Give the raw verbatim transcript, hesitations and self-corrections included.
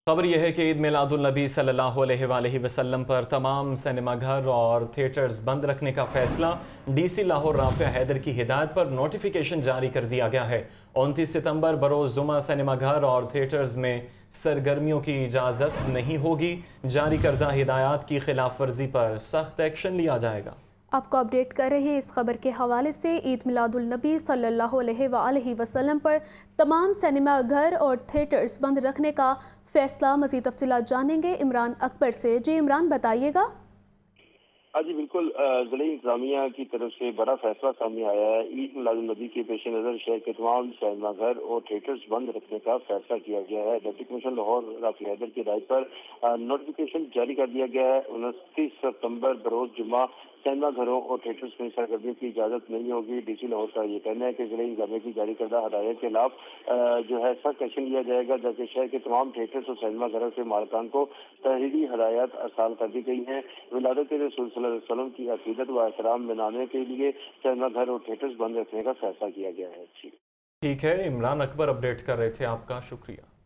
खबर यह है कि ईद मिलादुल नबी सल्लल्लाहु अलैहि वसल्लम पर तमाम सिनेमा घर और थिएटर्स बंद रखने का फैसला डीसी लाहौर राफिया हैदर की हिदायत पर नोटिफिकेशन जारी कर दिया गया है। उनतीस सितंबर बरोज़ जुमा सिनेमा घर और थिएटर्स में सरगर्मियों की इजाज़त नहीं होगी। जारी करदा हिदायत की खिलाफ वर्जी पर सख्त एक्शन लिया जाएगा। आपको अपडेट कर रहे हैं इस खबर के हवाले से। ईद मिलादुल नबी सल्लल्लाहु अलैहि वसल्लम पर तमाम सिनेमा घर और थिएटर्स बंद रखने का फैसला। मज़ीद तफसीलात जानेंगे इमरान अकबर से। जी इमरान, बताइएगा। हाँ जी बिल्कुल, ज़िले इंतजामिया की तरफ से बड़ा फैसला सामने आया है। ईद मिलादुल नबी के पेश नज़र शहर के तमाम सिनेमा घर और थिएटर्स बंद रखने का फैसला किया गया है। डिप्टी कमिश्नर लाहौर राफिया हैदर की हिदायत पर नोटिफिकेशन जारी कर दिया गया है। उनतीस सितंबर बरोज जुमा सिनेमा घरों और थिएटर्स में सरगर्मियों की इजाज़त नहीं होगी। डीसी लाहौर का ये कहना है कि ज़िले इंतजामिया की जारी करदा हदायत के खिलाफ जो है सख्त एक्शन लिया जाएगा, जबकि शहर के तमाम थिएटर्स और सिनेमा घरों से मालकान को तहरीरी हदायत अरसाल कर दी गई हैं। विलादत रसूल सल्लल्लाहु अलैहि वसल्लम की अकीदत व एहतराम मनाने के लिए सिनेमा घर और थिएटर्स बंद रखने का फैसला किया गया है। ठीक है, इमरान अकबर अपडेट कर रहे थे, आपका शुक्रिया।